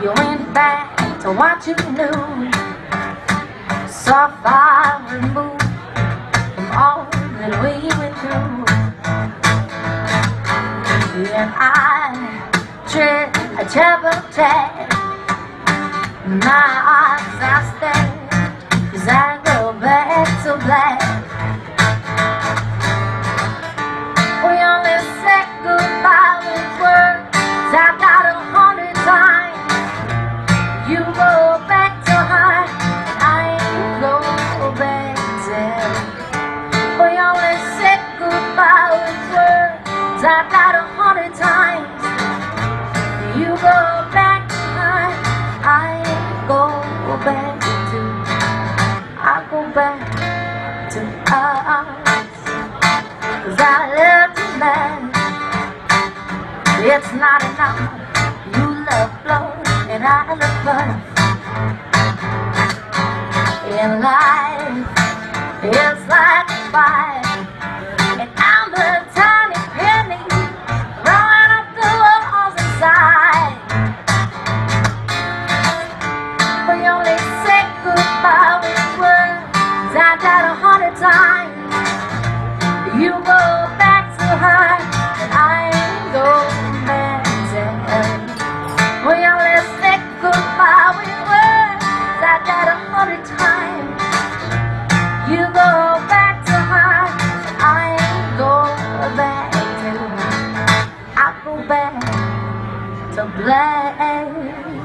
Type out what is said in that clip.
You went back to what you knew, so far removed from all that we went through. And I tread a terrible track. My eyes are stared, 'cause I go back so black. We only said goodbye with words I got 100 times. You go back to her, I ain't go back there. We only said goodbye with words I got 100 times. You go back to her, I ain't go back to. I go back to us, 'cause I love you, man. It's not enough. You love flow and I love fun. In life, it's like a fight, and I'm the tiny penny running up the walls inside. We only say goodbye with words I got 100 times. You go back to her, and I ain't go back to her. We only say goodbye with words I got 100 times. You go back to her, and I ain't go back to her. I go back to black.